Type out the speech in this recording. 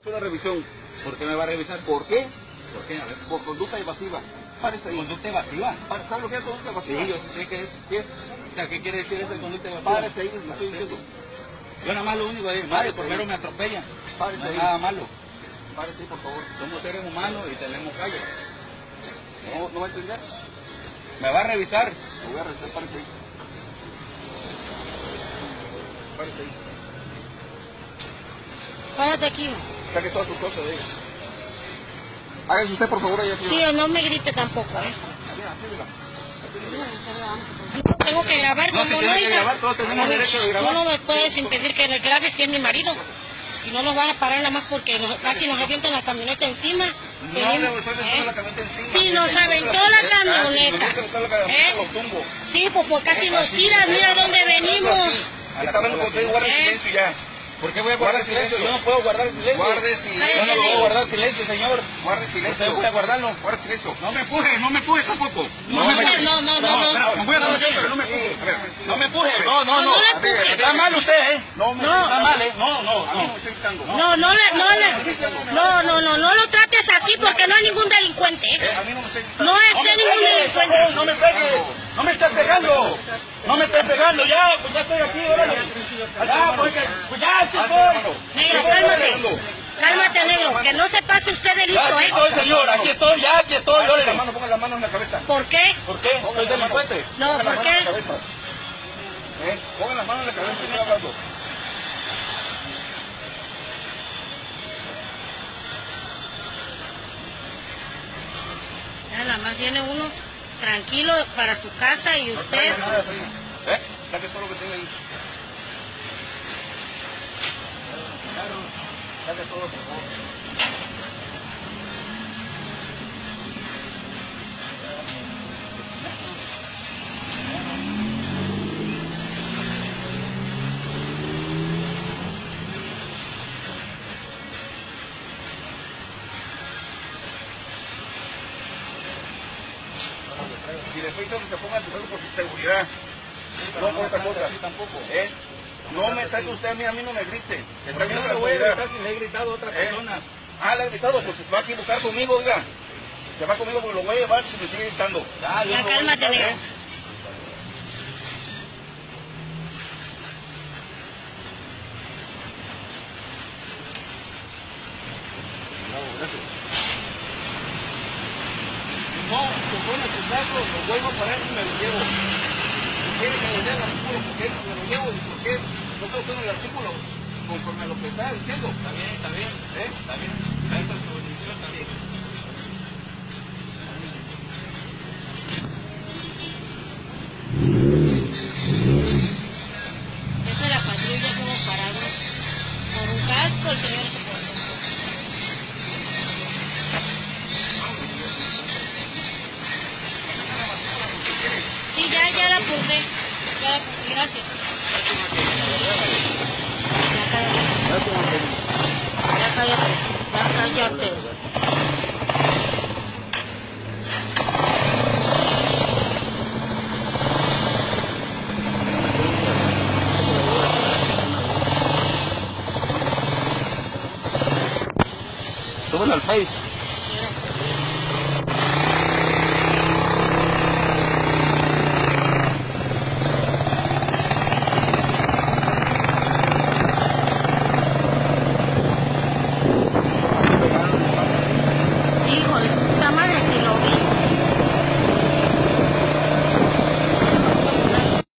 Una revisión. ¿Por qué me va a revisar? ¿Por qué? ¿Por qué? A ver. Por conducta evasiva. Párese ahí. ¿Conducta evasiva? ¿Sabe lo que es conducta evasiva? Sí, yo sé que es. ¿Qué es? O sea, ¿qué quiere decir esa conducta evasiva? Párese ahí, le estoy diciendo. Yo nada más lo único es, madre, primero me atropellan. Párese No es ahí. nada malo. Párese ahí, por favor. Somos seres humanos y tenemos calle. ¿No va a entender? ¿Me va a revisar? Lo voy a revisar, párese ahí. Párese ahí. Párate aquí. Saque todas sus cosas de ahí. Hágase usted, por favor, allá, señor. Sí, no me grite tampoco. Tengo que grabar, No como se no, tiene que hija. grabar, todos tenemos derecho de grabar. Tú no me puedes impedir que le grabes si es mi marido. Y no nos van a parar nada más porque casi nos avientan la camioneta encima. No, le estoy metiendo la camioneta encima. Sí, nos aventó la camioneta. Sí, pues casi nos tiras, mira dónde venimos. Está hablando contigo, guarda silencio ya. ¿Por qué voy a guardar silencio? Yo no puedo guardar silencio. Guarde silencio. Yo no puedo guardar silencio, señor. Guarde silencio. Usted puede guardarlo. Guarde silencio. No me empuje tampoco. No. Me voy a correr, pero no me empuje. No me empuje. No. Está mal usted, ¿eh? No, Está mal, ¿eh? No. me estoy gritando. No lo trates así porque no hay ningún delincuente. A mí no me estoy gritando. No es ningún delincuente. No me pegue. No me estés pegando. No me estés pegando. Ya, pues ya estoy aquí, órale. Ya, pues ya, aquí estoy. Negro, cálmate. Cálmate, negro. Que no se pase usted delito, Aquí estoy, señor. Aquí estoy, órale. Ponga las manos en la cabeza. ¿Por qué? ¿Por qué? ¿Soy delincuente? No, Ponga las ¿por manos en qué? la cabeza. Pongan las manos en la cabeza, estoy hablando. Nada más viene uno tranquilo para su casa y usted... Saque todo lo que tenga ahí. Saque todo, por favor. Si después que se ponga por su seguridad, no por otra cosa. Tampoco. No me trate usted a mí no me grite. Está bien No la lo voy a seguridad. gritar si le he gritado a otra persona. Le he gritado, pues se va a equivocar conmigo, oiga. Se va conmigo porque lo voy a llevar si me sigue gritando. Ya, cálmate, negro. Gracias. No, conforme a sus datos, lo vuelvo a parar y me lo llevo. Quiere que le dé el artículo, ¿por qué me lo llevo? ¿Y por qué no tengo que el artículo conforme a lo que está diciendo? Está bien. Está bien. Está bien con su decisión, está bien. Esa es la patrulla, somos parados. Por un casco el señor se portó. Sí, ya la purgué. Gracias. Ya cállate. Súbelo al Face.